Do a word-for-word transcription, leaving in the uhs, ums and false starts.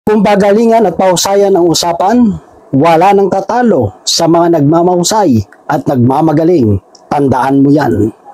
Kung pagalingan at pahusayan ang usapan, wala nang tatalo sa mga nagmamahusay at nagmamagaling. Tandaan mo yan.